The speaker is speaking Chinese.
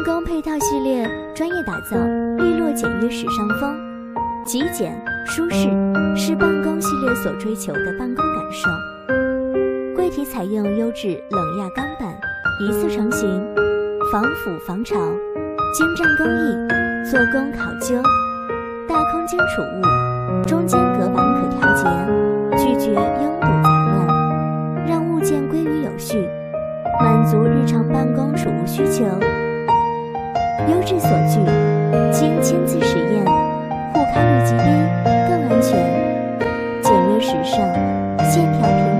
公配套系列专业打造利落简约时尚风，极简舒适是办公系列所追求的办公感受。柜体采用优质冷轧钢板，一次成型，防腐防潮，精湛工艺，做工考究。大空间储物，中间隔板可调节，拒绝拥堵杂乱，让物件归于有序，满足日常办公储物需求。优质锁具，经亲自实验，护开率极低，更安全，简约时尚，线条平